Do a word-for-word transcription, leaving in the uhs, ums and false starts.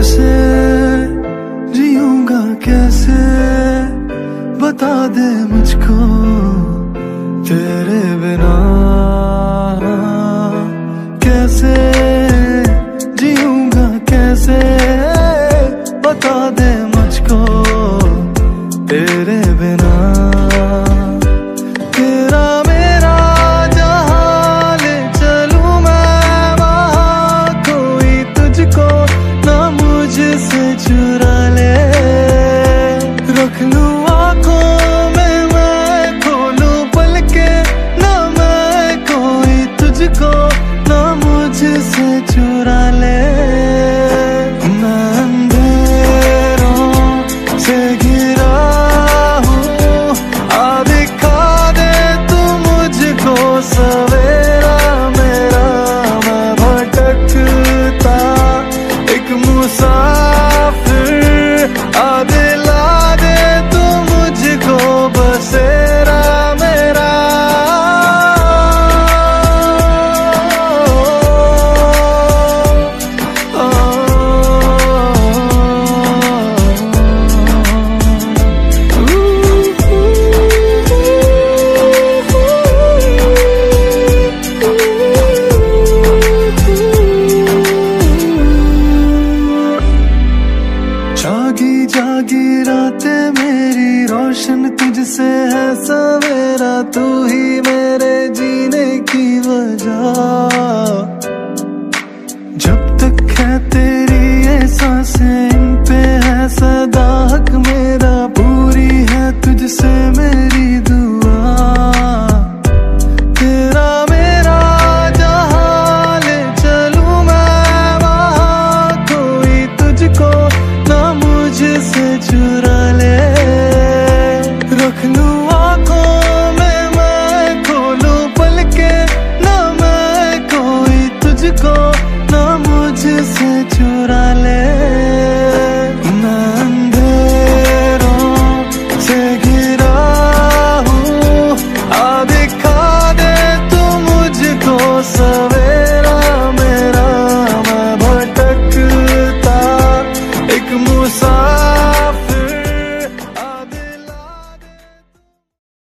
कैसे जीऊंगा कैसे, बता दे मुझको तेरे बिना। कैसे जीऊंगा कैसे, बता दे मुझको तेरे बिना। तेरा मेरा जहां ले चलूं मैं वहां, कोई तुझको ना मुझसे चुरा ले। रख लूं आंखों में मैं, खोलूं पलके ना मैं, कोई तुझको ना मुझसे चुरा ले। मैं अंधेरों से घिरा हूँ, आ दिखा दे तू मुझको सवेरा मेरा। मैं भटकता एक मुसाफिर, आ दिला दे तू मुझको बसेरा मेरा। जागी जागी रातें मेरी रोशन तुझसे है सवेरा, तू ही मेरे जीने की वजह। जब तक है तेरी ये सांसें, इन पे है सदा हक मेरा, पूरी है तुझसे मेरी